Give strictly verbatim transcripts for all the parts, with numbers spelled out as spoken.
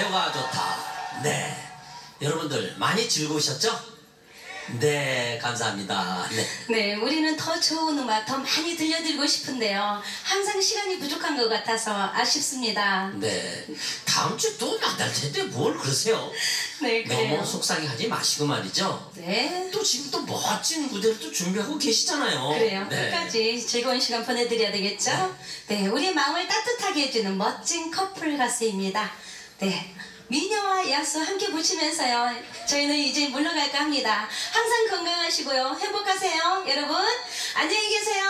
가요가 좋다. 네, 여러분들 많이 즐거우셨죠? 네, 감사합니다. 네. 네, 우리는 더 좋은 음악 더 많이 들려드리고 싶은데요. 항상 시간이 부족한 것 같아서 아쉽습니다. 네, 다음 주 또 만날 텐데 뭘 그러세요? 네, 그래요. 너무 속상해하지 마시고 말이죠. 네. 또 지금 또 멋진 무대를 또 준비하고 계시잖아요. 그래요. 네. 끝까지 즐거운 시간 보내드려야 되겠죠? 네, 네 우리의 마음을 따뜻하게 해주는 멋진 커플 가수입니다. 네. 미녀와 야수 함께 보시면서요. 저희는 이제 물러갈까 합니다. 항상 건강하시고요. 행복하세요. 여러분, 안녕히 계세요.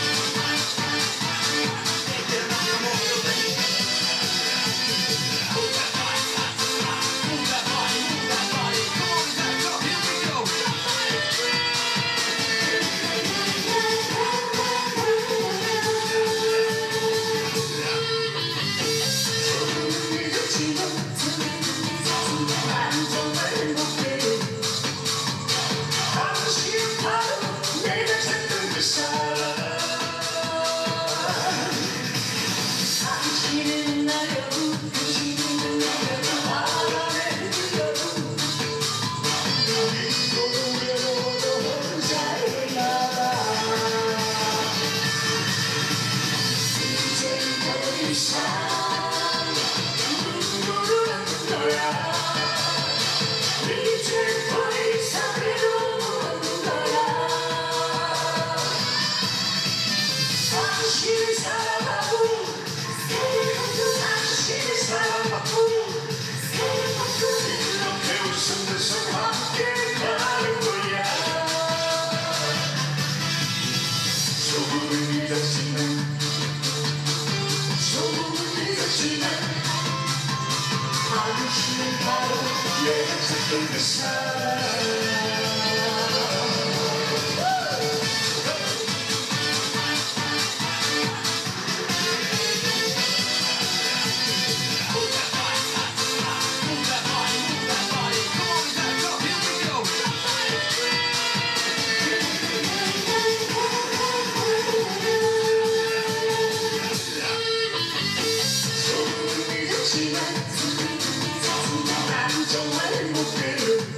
Oh, 당신은 바로 내가 찾던 그 사람. 난 정말 행복해.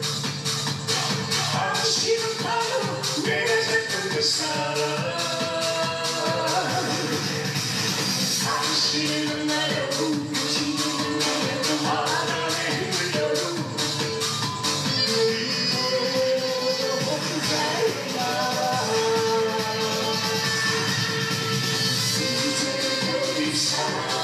당신은 바로 내가 찾던 그 사람. 당신은 나를 지금 나를 바람에 흘려도 이대로 혼자야. 이제 더 이상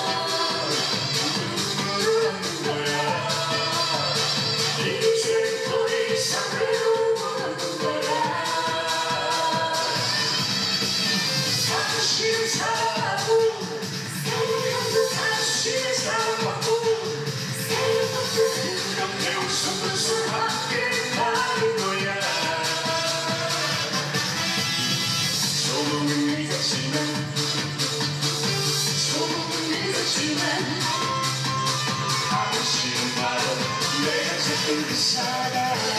당신을 사랑하고 당신을 사랑받고 그럼 내 웃음은 술 함께 가는 거야. 조금은 늦었지만 조금은 늦었지만 당신은 바로 내가 찾던 그 사람.